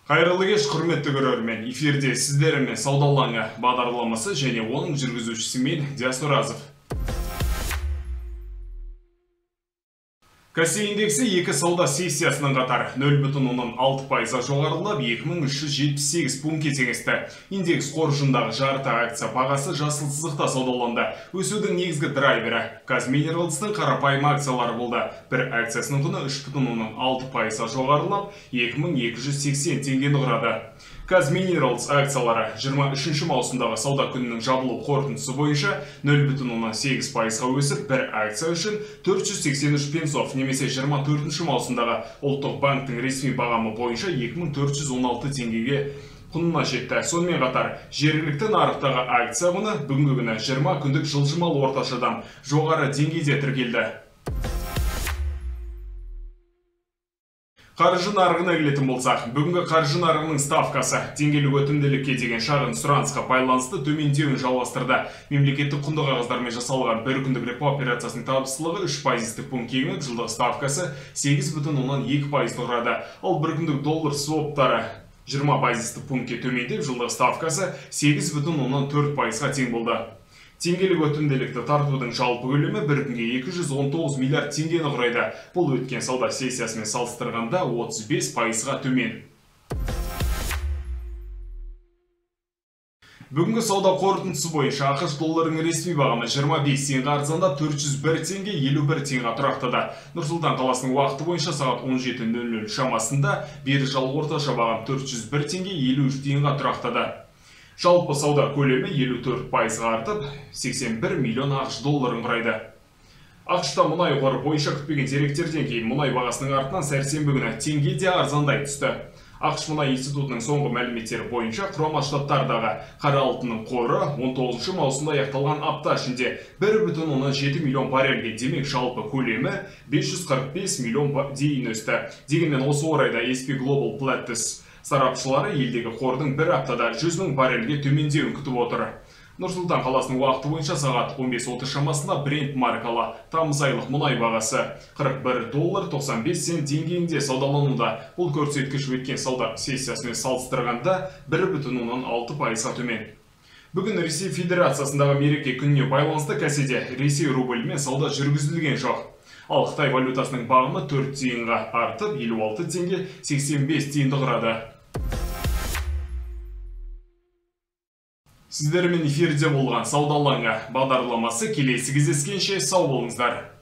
Қайырлы кеш, құрметті көрермен. Эфирде сіздермен сауда алаңы бағдарламасы және оның жүргізушісі мен Диас Нұразов. Кассе индексі екі сауда сессиясының қатар 0,6% жоғарылап 2378 пунктке теңесті. Индекс қоржындағы жарты акция бағасы жасыл сызықта саудаланды. Өсудің негізгі драйвері Казминералдстың қарапайым акциялары болды. Бір акциясының құны 3,6% жоғарылап 2280 теңгені құрады. Казминералдс акциялары 23 маусымдағы сауда күнінің жабылу қорытындысы бойынша 0,8%ға өсіп, бір акция үшін 483 пенсов, немесе 24 маусымдағы ұлттық банктың ресми бағамы бойынша 2416 теңгеге құнына жетті. Сонымен қатар, жергілікті нарықтағы акция құны бүгінгі күні 20 күндік жылжымалы орташадан жоғары деңгейде тіркелді. Қаржы нарығына келетін болсақ, бүгінгі қаржы нарығының ставкасы теңгелік өтімділікке деген шағын сұранысқа байланысты төмендеуін жалғастырды. Мемлекеттік құнды қағаздармен жасалған бір күндік репо операциясының табыстылығы 3% пунктке кеміп, жылдық ставкасы 8,2% құрады. Ал бір күндік доллар своптары 20% пунктке төмендеп, жылдық ставкасы 8,4%-ға тең болды. Теңгелік өтімділікті тартудың жалпы көлемі бір күнге 219 миллиард теңгені құрайды. Бұл өткен сауда сессиясымен салыстырғанда 35%-ға төмен. Бүгінгі сауда қорытындысы бойынша ақш долларының ресми бағамы 25 теңге арзандап 401 теңге 51 теңге тұрақтады. Нұр-Сұлтан қаласының уақыты бойынша сағат 17:00 шамасында биржалық орташа бағам 401 теңге 53 теңге тұрақтады. Жалпы сауда көлемі 54%-ға артып, 81 миллион ақш долларын құрайды. ақш-та мұнай қоры бойынша күтпеген деректерден кейін мұнай бағасының артынан сәрсенбі күні теңге де арзандай түсті. ақш мұнай институтының соңғы мәліметтері бойынша Құрама Штаттардағы қара алтынның қоры 19 маусымда аяқталған апта ішінде 1,7 миллион баррельге, демек жалпы көлемі 545 миллион дейін өсті. Дегенмен осы орайда S&P Global Platts сарапшылары елдегі қордың бір аптада 100 мың баррельге төмендеуін күтіп отыр. Нұр-Сұлтан қаласының уақыты бойынша сағат 15:30 шамасында Brent маркалы тамыз айлық мұнай бағасы $41.95 деңгейінде саудалануда. Бұл көрсеткіш өткен сауда сессиясымен салыстырғанда 1,6%-ға төмен. Бүгін Ресей Федерациясындағы мереке күніне байланысты кәседе Ресей рубльмен сауда жүргізілген жоқ. Ал Қытай валютасының бағамы 4 тиынға артып 56 теңге 85 тиынды құрады. Сіздермен эфирде болған сауда алаңы бағдарламасы келесі кездескенше сау болыңыздар.